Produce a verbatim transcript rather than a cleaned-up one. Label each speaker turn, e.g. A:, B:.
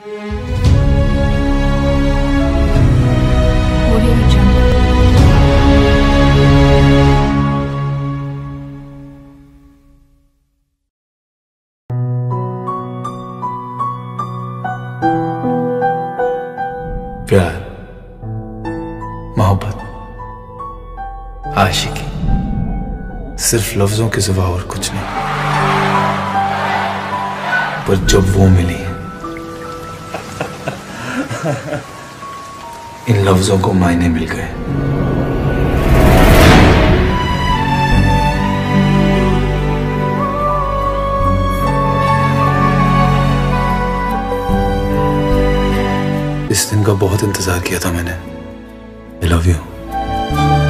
A: प्यार, मोहब्बत, आशिकी सिर्फ लफ्जों के सिवा और कुछ नहीं। पर जब वो मिली इन लफ्जों को मायने मिल गए। इस दिन का बहुत इंतजार किया था मैंने। I love you.